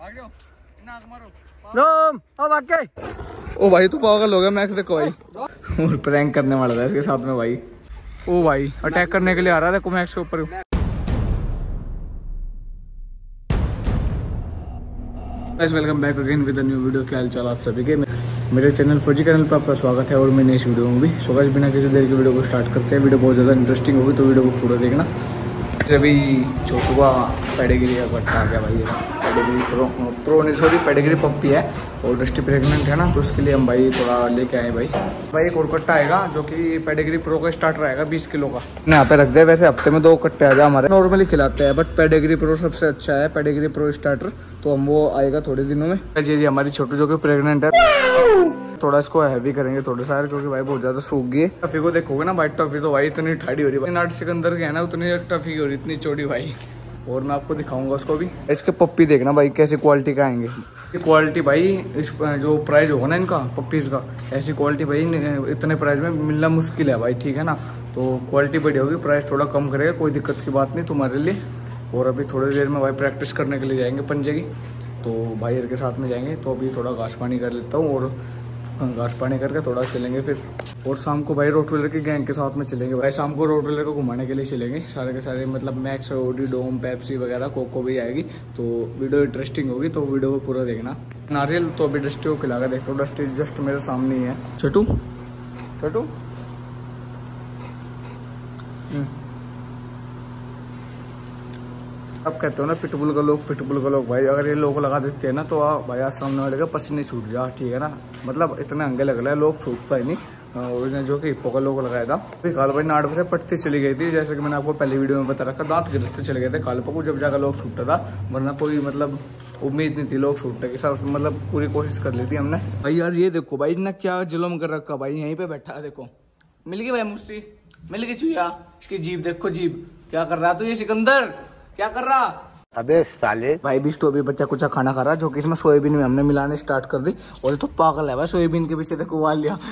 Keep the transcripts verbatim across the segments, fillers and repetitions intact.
रोम ओ वाकई ओ भाई तू पागल हो गया मैक्स देखो भाई और प्रैंक करने वाला था इसके साथ में भाई। ओ भाई अटैक करने के लिए आ रहा था देखो मैक्स के ऊपर। Welcome back again with new video. क्या हाल चाल आप सभी के। मेरे चैनल फौजी चैनल पर आपका स्वागत है और मैं इस वीडियो में भी सो गाइस बिना किसी देर की वीडियो को स्टार्ट करते हैं। वीडियो बहुत ज़्यादा इंटरेस्टिंग होगी तो वीडियो को पूरा देखना। अभी छोटू का पेडिग्री का कट्टा आ गया भाई। पेडिग्री प्रो प्रो नहीं सॉरी पेडिग्री पप्पी है और दृष्टि प्रेगनेंट है ना, तो उसके लिए हम भाई थोड़ा लेके आए भाई। भाई एक और कट्टा आएगा जो कि पेडिग्री प्रो का स्टार्ट रहेगा बीस किलो का। यहाँ पे रख दे। वैसे हफ्ते में दो कट्टे आ जाए हमारे नॉर्मली खिलाते हैं, बट पेडिग्री प्रो सबसे अच्छा है। पेडिग्री प्रो स्टार्टर तो हम वो आएगा थोड़े दिनों में। जी जी हमारी छोटू जो कि प्रेग्नेंट है, थोड़ा इसको हैवी करेंगे थोड़ा सा क्योंकि भाई बहुत ज्यादा सूख गई है। टफी को देखोगे ना भाई, टफी तो भाई इतनी ठाड़ी हो रही है। नाट सिकंदर के है ना उतनी टफी हो रही, इतनी चौड़ी भाई। और मैं आपको दिखाऊंगा उसको भी। इसके पप्पी देखना भाई कैसी क्वालिटी का आएंगे। क्वालिटी भाई इस जो प्राइस होगा ना इनका पप्पीज का, ऐसी क्वालिटी भाई इतने प्राइस में मिलना मुश्किल है भाई, ठीक है ना। तो क्वालिटी बढ़िया होगी, प्राइस थोड़ा कम करेगा, कोई दिक्कत की बात नहीं तुम्हारे लिए। और अभी थोड़ी देर में भाई प्रैक्टिस करने के लिए जाएंगे पंजे की, तो भाई के साथ में जाएंगे। तो अभी थोड़ा घास पानी कर लेता हूँ और घास पानी करके थोड़ा चलेंगे फिर। और शाम को भाई रोटवेलर की गैंग के साथ में चलेंगे भाई। शाम को रोटवेलर को घुमाने के लिए चलेंगे सारे के सारे, मतलब मैक्स ओडी डोम पेप्सी वगैरह कोको भी आएगी। तो वीडियो इंटरेस्टिंग होगी तो वीडियो को पूरा देखना। नारियल तो अभी डस्टी को खिला कर देखता हूँ। डस्टी जस्ट मेरे सामने ही है। छोटू छोटू अब कहते हो ना पिटबुल का लोग पिटबुल का लोग भाई, अगर ये लोग लगा देते हैं ना तो आ, भाई आज सामने वाले का पसीने छूट जा, ठीक है ना। मतलब इतने अंगे लग रहे हैं, लोग छूटता ही नहीं। और जो कि हिप्पो का लोग लगाया था काल भाई नाट से पटती चली गई थी, जैसे कि मैंने आपको पहली वीडियो में बता रखा। दांत गिरते चले गए थे काल को जब जाकर लोग छूटता था, वरना कोई मतलब उम्मीद नहीं थी लोग छूटने की। सब मतलब पूरी कोशिश कर ली थी हमने भाई। यार ये देखो भाई इतना क्या जुल्म कर रखा भाई, यहीं पे बैठा है देखो। मिल गई भाई मुझसे, मिल गई चुया। इसकी जीभ देखो, जीभ क्या कर रहा तू ये सिकंदर, क्या कर रहा। अबे साले भाई बीस तो अभी बच्चा कुछ खाना खा रहा है जो कि इसमें सोयाबीन में हमने मिलाने स्टार्ट कर दी। और ये तो पागल है भाई, सोयाबीन के पीछे देखो उबाल लिया।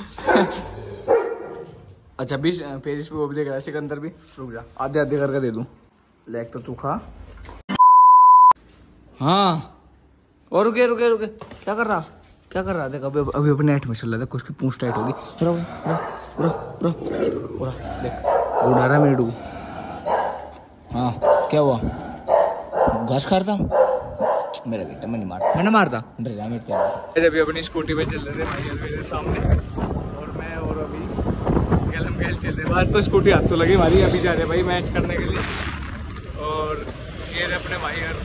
अच्छा बीस फिर इस पे वो भी देख रहा है सिकंदर भी। रुक जा आधे आधे करके दे दूं, लेग तो तू खा। हाँ और रुके रुके रुके क्या कर रहा क्या कर रहा देख अभी अभी अपने नेट में चल रहा था, उसकी पूंछ टाइट होगी। देख उड़ा रहा मेरे डू। हाँ क्या हुआ, घास खा रहा था मेरा बेटा, मैं नहीं मारता मैंने मारता डर जा मेरे। अभी अपनी स्कूटी पे चल रहे थे भाई मेरे सामने, और मैं और अभी गैलम गैल चल रहे। आज तो स्कूटी हाथ तो लगी हमारी। अभी जा रहे भाई मैच करने के लिए, और ये रहे अपने भाई यार।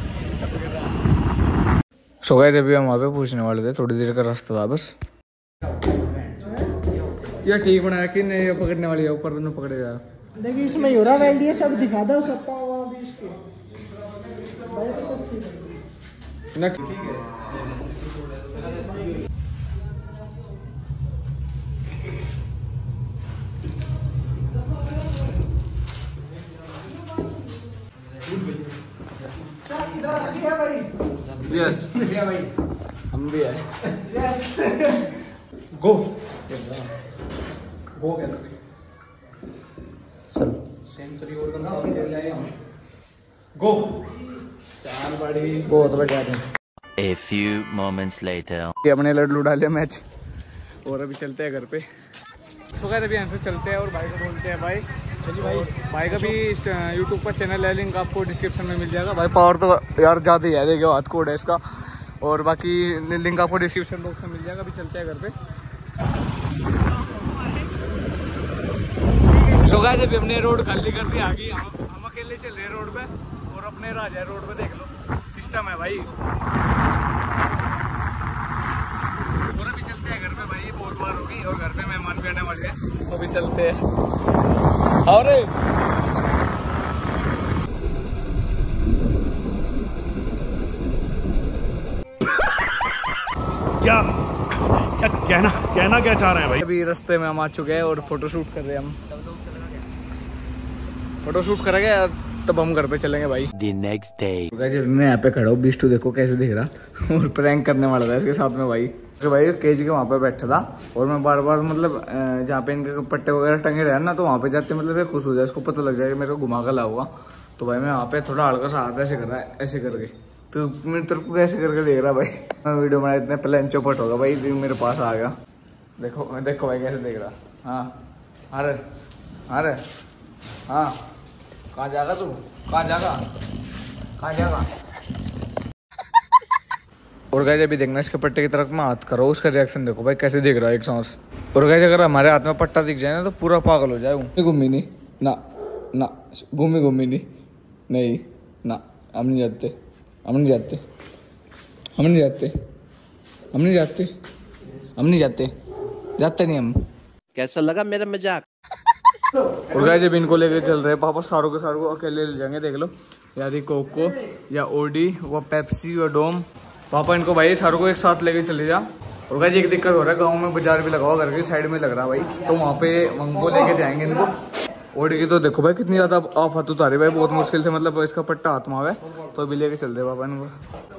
सो गाइस अभी हम वहाँ पे पूछने वाले थे, थोड़ी देर का रास्ता था बस। यार ठीक बनाया कि नहीं, पकड़ने वाली है ऊपर दोनों पकड़े जा। देखिए इसमें यूरा वेल्ड ये सब दिखा दो सब पाओ अभी इसको भाई तो सस्ती ना ठीक है। यस भाई हम भी आए। यस गो गो क्या चल सेंचुरी और करना गो चार बड़ी गो तो बैठ जाते हैं। A few moments later ये अपने लड्डू डाले मैच और अभी चलते हैं घर पे। तो अभी यहाँ से चलते हैं और भाई को बोलते हैं भाई चलिए भाई। भाई का भी यूट्यूब पर चैनल है, लिंक आपको डिस्क्रिप्शन में मिल जाएगा। भाई पावर तो यार ज़्यादा ही है, देखिए हाथ कोड है इसका, और बाकी लिंक आपको डिस्क्रिप्शन बॉक्स में मिल जाएगा। अभी चलते हैं घर पे। सो गाइस अभी हमने रोड खाली कर दी आगे, हम, हम अकेले चल रहे हैं रोड पे, और अपने राजा रोड पे देख लो सिस्टम है भाई। और अभी चलते हैं घर पे भाई, बहुत बार होगी और घर पे मेहमान भी आने वाले हैं, तो अभी चलते हैं। अरे क्या क्या कहना कहना क्या चाह रहे हैं भाई। अभी रास्ते में हम आ चुके हैं और फोटो शूट कर रहे हैं। हम फोटो शूट करेंगे तब हम घर पे चलेंगे भाई। The next day जब मैं यहाँ पे खड़ा हूँ, बिस्टू देखो कैसे दिख रहा और प्रैंक करने वाला था इसके साथ में भाई। तो भाई केज के वहाँ पे बैठा था और मैं बार बार मतलब जहाँ पे इनके पट्टे वगैरह टंगे रहे ना, तो वहाँ पे जाते मतलब खुश हो जाए, इसको पता लग जाएगा मेरे को घुमा कर लाऊंगा। तो भाई मैं वहाँ पे थोड़ा हल्का सा हाथ ऐसे कर रहा है ऐसे करके, तो मेरे तेरे को कैसे करके देख रहा भाई? मैं वीडियो बना इतने प्लान चौपट होगा भाई, दिन मेरे पास आ गया। देखो मैं देखो भाई कैसे देख रहा। हाँ अरे अरे हाँ, कहाँ जाएगा तू? कहाँ जाएगा? कहाँ जाएगा? और गाइस अभी देखना इसके पट्टे की तरफ मैं हाथ करो, उसका रिएक्शन देखो भाई कैसे देख रहा है एक सांस। और गाइस अगर हमारे हाथ में पट्टा दिख जाए ना तो पूरा पागल हो जाए। घूमी नहीं ना ना, घूमी घूमी नहीं नहीं ना, हम नहीं जाते, हम नहीं जाते, हम नहीं जाते, हम नहीं जाते, हम नहीं जाते, जाते नहीं हम। कैसा लगा मेरा मजाक? और गाइस जब इनको लेके चल रहे हैं पापा, सारों के सारों को अकेले ले जाएंगे। देख लो यार, ये कोको या ओडी, वो पेप्सी और डोम। पापा इनको भाई सारों को एक साथ लेके चले जा। और गाइस एक दिक्कत हो रहा है, गाँव में बाजार भी लगाओ, घर के साइड में लग रहा है भाई, तो वहाँ पे उनको लेके जाएंगे इनको। ओडी की तो देखो भाई कितनी ज्यादा आफत उतारी भाई, बहुत मुश्किल से मतलब इसका पट्टा हाथ में है, तो अभी लेके चल रहे पापा इनको।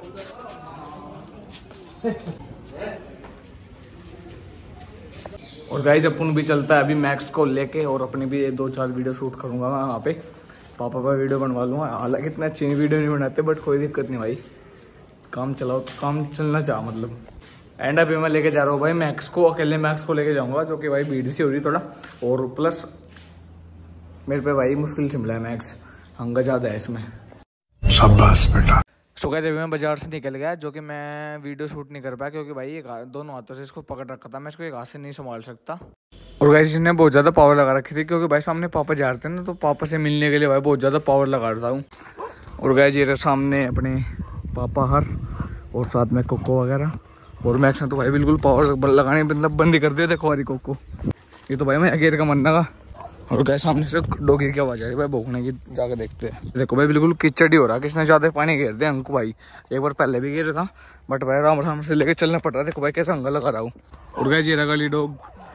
और गाइस अपन भी चलता है अभी मैक्स को लेके, और अपनी भी दो चार वीडियो शूट करूंगा मैं वहाँ पे, पापा का वीडियो बनवा लूंगा। हालांकि इतना अच्छी वीडियो नहीं बनाते, बट कोई दिक्कत नहीं भाई, काम चलाओ, काम चलना चाह मतलब। एंड अभी मैं लेके जा रहा हूँ भाई मैक्स को, अकेले मैक्स को लेके जाऊंगा, जो कि भाई भीड़ सी हो रही थोड़ा, और प्लस मेरे पे भाई मुश्किल से मिला है मैक्स, हंगा ज्यादा है इसमें। शाबाश बेटा। सो गाइस अभी मैं बाजार से निकल गया, जो कि मैं वीडियो शूट नहीं कर पाया क्योंकि भाई एक दोनों हाथों से इसको पकड़ रखा था, मैं इसको एक हाथ से नहीं संभाल सकता। और गाइस इसने बहुत ज़्यादा पावर लगा रखी थी, क्योंकि भाई सामने पापा जा रहे थे ना, तो पापा से मिलने के लिए भाई बहुत ज़्यादा पावर लगा रहा हूँ। और गाइस ये सामने अपने पापा हर, और साथ में कोको वगैरह, और मैक्स ने तो भाई बिल्कुल पावर लगाने मतलब बंद ही कर दिया। देखो हरी कोको, ये तो भाई मैं अकेले का मरना का। और गाइस सामने से डॉगी की आवाज आ रही है भाई, भौंकने की, जाकर देखते हैं। देखो भाई बिल्कुल कीचड़ ही हो रहा है, किसने ज्यादा पानी घेर दिया अंकु भाई, एक बार पहले भी गिर था, बट भाई राम राम से लेके चलना पड़ रहा है। देखो भाई कैसे अंगा लगा रहा हूँ। और गाइस ये रहा गली डॉग।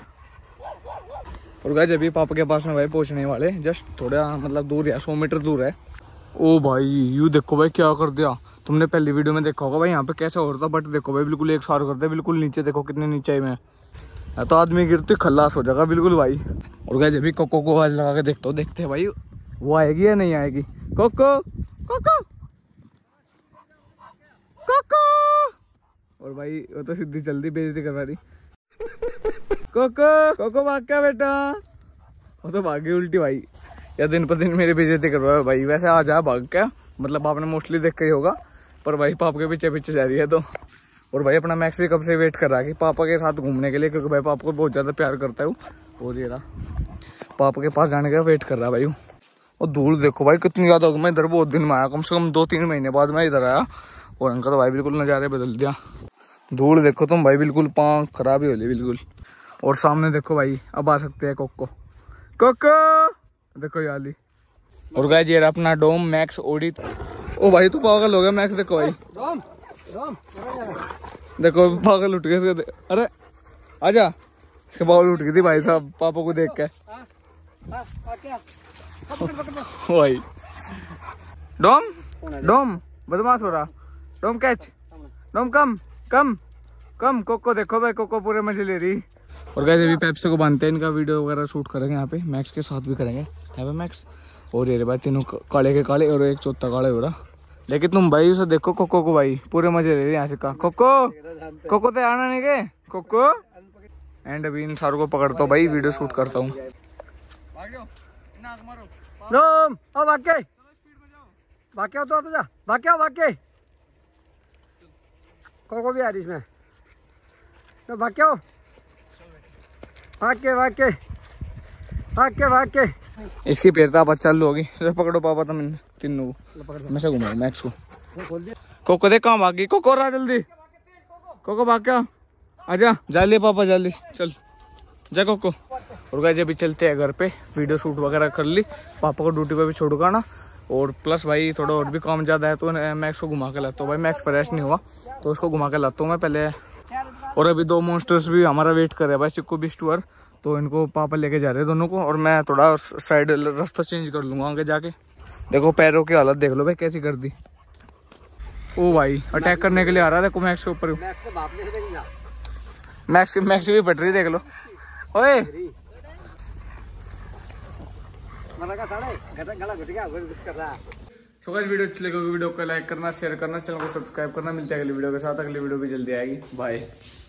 और गाइस अभी पापा के पास में भाई पहुंचने वाले, जस्ट थोड़ा मतलब दूर है, सौ मीटर दूर है। ओ भाई यू देखो भाई क्या कर दिया, तुमने पहली वीडियो में देखा होगा भाई यहाँ पे कैसा हो रहा था, बट देखो भाई बिल्कुल एक सार कर दिया, बिल्कुल नीचे देखो कितने नीचे में, तो आदमी गिरते खल्लास हो जाएगा बिल्कुल भाई। और गाइस अभी कोको को आवाज लगा के देखते हो, देखते हैं भाई वो आएगी या नहीं आएगी। कोको कोको कोको, और भाई वो तो सीधी जल्दी बेइज्जती करवा रही। कोको कोको भाग क्या बेटा, वो तो भागी उल्टी भाई, या दिन पर दिन मेरी बेइज्जती करवा भाई। वैसे आ जा भाग क्या, मतलब आपने मोस्टली देखा ही होगा, पर भाई पापा के पीछे पीछे जा रही है तो। और भाई अपना मैक्स भी कब से वेट कर रहा है कि पापा के साथ घूमने के लिए, क्योंकि भाई पापा को बहुत ज़्यादा प्यार करता है वो। और ये रहा पापा के पास जाने का वेट कर रहा है भाई। और धूल देखो भाई कितनी ज़्यादा, मैं इधर बहुत दिन में आया, कम से कम दो तीन महीने बाद मैं इधर आया, और उनका तो भाई बिल्कुल नज़ारे बदल दिया। धूल देखो तुम भाई, बिल्कुल पाँव खराब ही हो ली बिल्कुल। और सामने देखो भाई अब आ सकते हैं कोको कोको, देखो याली। और गाइस ये रहा अपना डोम मैक्स ओडी। ओ भाई तू पागल हो गया मैक्स, देखो भाई देखो पागल उठ गए। अरे आजा, इसके बाल उठ गई थी भाई साहब पापा को देख के। भाई डोम डोम बदमाश हो रहा, डोम कैच, डोम कम कम कम। कोको देखो भाई, कोको पूरे मजे ले रही। और गाइस अभी पेप्सी को बांधते हैं, इनका वीडियो वगैरह शूट करेंगे यहाँ पे, मैक्स के साथ भी करेंगे। है मैक्स और ये भाई तीनों काले के काले, और एक चौथा काले हो रहा। लेकिन तुम भाई उसे देखो कोको को भाई, पूरे मजे ले रहे यहाँ से। का कोको कोको तो आना नहीं गए कोको। एंड अभी इन सारों को पकड़ता हूँ भाई, वीडियो शूट करता हूँ। कोको भी आ रही इसमें, तो भाग के भाग के भाग के भाग के भाग के। इसकी पेरता आप चालू होगी, पकड़ो पापा तुम तीनों को, मैं से घुमाऊं मैक्स को। कोको देख कहाँ भागी, कोको रहा जल्दी, कोको भाग क्या, आजा जल्दी पापा जल्दी चल जा कोको। और गाइस अभी चलते हैं घर पे, वीडियो शूट वगैरह कर ली, पापा को ड्यूटी पे भी छोड़ूंगा ना, और प्लस भाई थोड़ा और भी काम ज्यादा है, तो मैक्स को घुमा के लाता हूँ भाई। मैक्स फ्रेश नहीं हुआ तो उसको घुमा के लाता हूँ मैं पहले। और अभी दो मॉन्स्टर्स भी हमारा वेट कर रहे हैं भाई, चिक्कू बिस्ट और, तो इनको पापा लेके जा रहे हैं दोनों को, और मैं थोड़ा साइड रास्ता चेंज कर लूंगा आगे जाके। देखो पैरों की हालत देख लो भाई कैसी कर दी। ओ भाई अटैक करने के लिए आ रहा है, देखो मैक्स के ऊपर। मैक्स मैक्स भी पट रही देख लो। ओए सो गाइस वीडियो अच्छी लगी वीडियो को लाइक करना, शेयर करना, चैनल को सब्सक्राइब करना। मिलते हैं अगली वीडियो के साथ, अगली वीडियो भी जल्दी आएगी। बाय।